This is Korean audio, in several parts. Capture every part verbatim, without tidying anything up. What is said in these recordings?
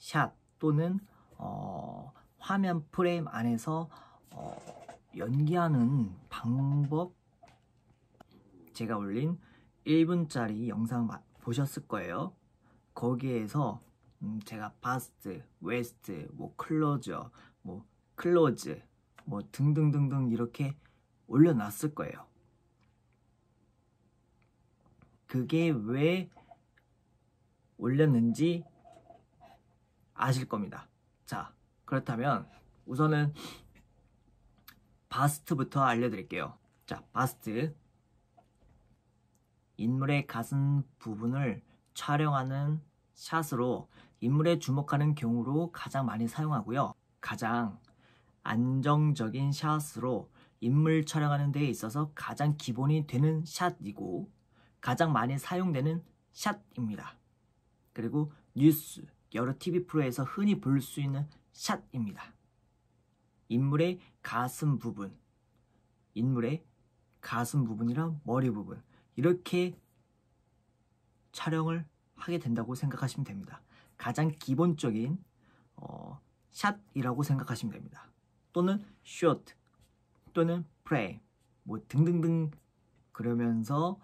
샷 또는 어, 화면 프레임 안에서 어, 연기하는 방법, 제가 올린 일 분짜리 영상 보셨을 거예요. 거기에서 음, 제가 바스트, 웨스트, 뭐 클로저, 뭐 클로즈, 뭐 등등등등 이렇게 올려놨을 거예요. 그게 왜 올렸는지 아실 겁니다. 자, 그렇다면 우선은 바스트부터 알려드릴게요. 자, 바스트, 인물의 가슴 부분을 촬영하는 샷으로 인물에 주목하는 경우로 가장 많이 사용하고요. 가장 안정적인 샷으로 인물 촬영하는 데에 있어서 가장 기본이 되는 샷이고 가장 많이 사용되는 샷입니다. 그리고 뉴스, 여러 티비 프로에서 흔히 볼 수 있는 샷입니다. 인물의 가슴 부분, 인물의 가슴 부분이랑 머리 부분, 이렇게 촬영을 하게 된다고 생각하시면 됩니다. 가장 기본적인 어, 샷이라고 생각하시면 됩니다. 또는 숏, 또는 프레임, 뭐 등등등. 그러면서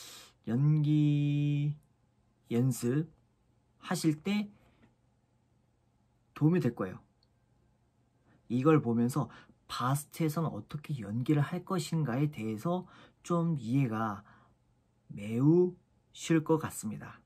연기 연습 하실 때 도움이 될 거예요. 이걸 보면서 바스트에서는 어떻게 연기를 할 것인가에 대해서 좀 이해가 매우 쉬울 것 같습니다.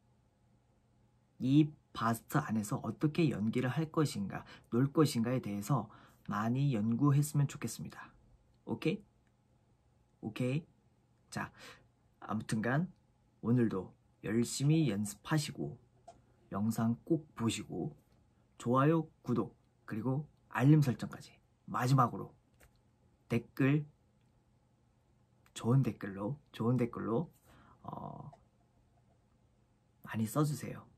이 바스트 안에서 어떻게 연기를 할 것인가, 놀 것인가에 대해서 많이 연구했으면 좋겠습니다. 오케이? 오케이? 자, 아무튼간 오늘도 열심히 연습하시고 영상 꼭 보시고 좋아요, 구독, 그리고 알림 설정까지, 마지막으로 댓글, 좋은 댓글로 좋은 댓글로 어, 많이 써주세요.